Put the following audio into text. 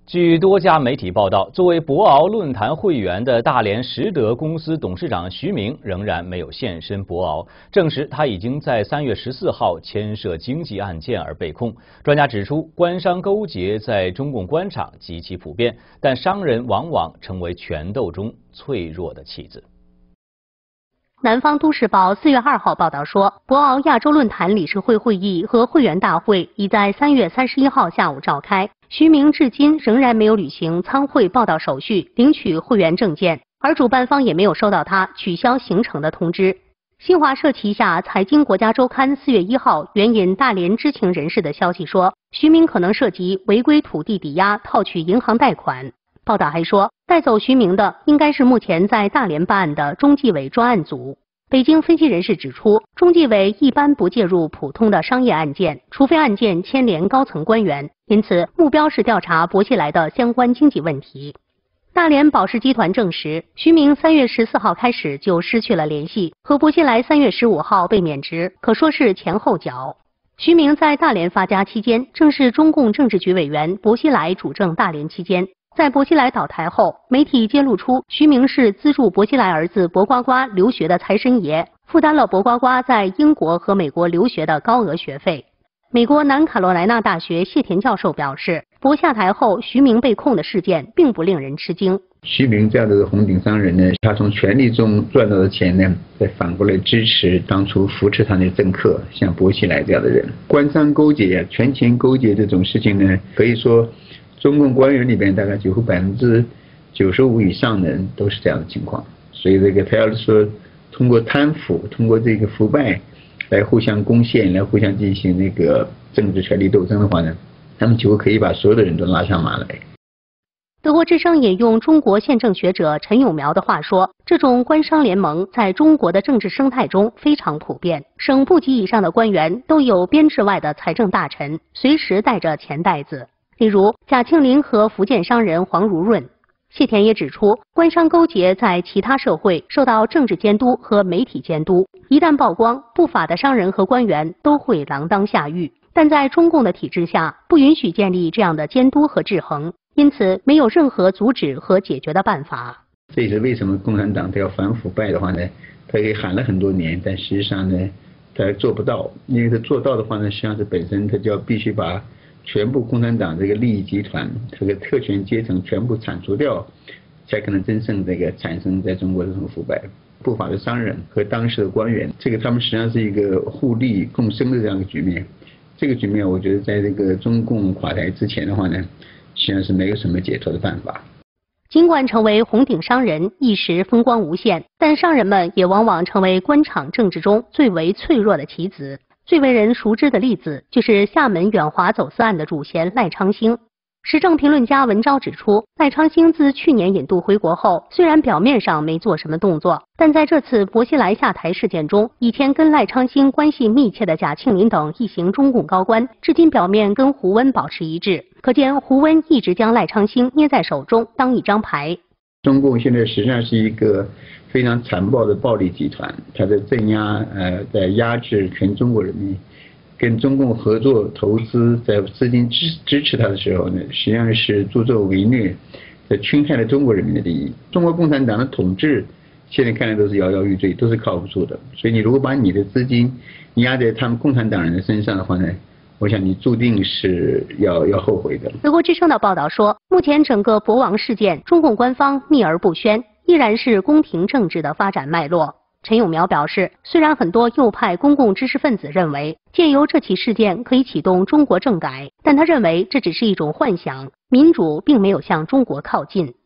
据多家媒体报道，作为博鳌论坛会员的大连实德公司董事长徐明仍然没有现身博鳌，证实他已经在3月14号牵涉经济案件而被控。专家指出，官商勾结在中共官场极其普遍，但商人往往成为权斗中脆弱的棋子。 南方都市报4月2号报道说，博鳌亚洲论坛理事会会议和会员大会已在3月31号下午召开。徐明至今仍然没有履行参会报到手续，领取会员证件，而主办方也没有收到他取消行程的通知。新华社旗下财经国家周刊4月1号援引大连知情人士的消息说，徐明可能涉及违规土地抵押套取银行贷款。报道还说，带走徐明的应该是目前在大连办案的中纪委专案组。北京分析人士指出，中纪委一般不介入普通的商业案件，除非案件牵连高层官员，因此目标是调查薄熙来的相关经济问题。大连宝石集团证实，徐明3月14号开始就失去了联系，和薄熙来3月15号被免职，可说是前后脚。徐明在大连发家期间，正是中共政治局委员薄熙来主政大连期间。在薄熙来倒台后，媒体揭露出徐明是资助薄熙来儿子薄瓜瓜留学的财神爷，负担了薄瓜瓜在英国和美国留学的高额学费。美国南卡罗来纳大学谢田教授表示，薄下台后徐明被控的事件并不令人吃惊。 徐明这样的红顶商人呢，他从权力中赚到的钱呢，再反过来支持当初扶持他的政客，像薄熙来这样的人。官商勾结啊，权钱勾结这种事情呢，可以说中共官员里边大概几乎95%以上的人都是这样的情况。所以这个他要是说通过贪腐，通过这个腐败来互相攻陷，来互相进行那个政治权力斗争的话呢，他们几乎可以把所有的人都拉上马来。 德国之声引用中国宪政学者陈永苗的话说，这种官商联盟在中国的政治生态中非常普遍，省部级以上的官员都有编制外的财政大臣，随时带着钱袋子。例如贾庆林和福建商人黄如润。谢田也指出，官商勾结在其他社会受到政治监督和媒体监督，一旦曝光，不法的商人和官员都会锒铛下狱。但在中共的体制下，不允许建立这样的监督和制衡，因此没有任何阻止和解决的办法。 这也是为什么共产党他要反腐败的话呢，他也喊了很多年，但实际上呢，他做不到。因为他做到的话呢，实际上是本身他就要必须把全部共产党这个利益集团，这个特权阶层全部铲除掉，才可能真正这个产生在中国这种腐败。不法的商人和当时的官员，这个他们实际上是一个互利共生的这样一个局面。这个局面，我觉得在这个中共垮台之前的话呢，实际上是没有什么解脱的办法。 尽管成为红顶商人一时风光无限，但商人们也往往成为官场政治中最为脆弱的棋子。最为人熟知的例子就是厦门远华走私案的主嫌赖昌星。时政评论家文昭指出，赖昌星自去年引渡回国后，虽然表面上没做什么动作，但在这次薄熙来下台事件中，以前跟赖昌星关系密切的贾庆林等一行中共高官，至今表面跟胡温保持一致，可见胡温一直将赖昌星捏在手中当一张牌。 中共现在实际上是一个非常残暴的暴力集团，它在镇压在压制全中国人民。跟中共合作投资，在资金支持他的时候呢，实际上是助纣为虐，在侵害了中国人民的利益。中国共产党的统治现在看来都是摇摇欲坠，都是靠不住的。所以你如果把你的资金压在他们共产党人的身上的话呢，我想你注定是要后悔的。 德国之声的报道说，目前整个博王事件，中共官方秘而不宣，依然是宫廷政治的发展脉络。陈永苗表示，虽然很多右派公共知识分子认为借由这起事件可以启动中国政改，但他认为这只是一种幻想，民主并没有向中国靠近。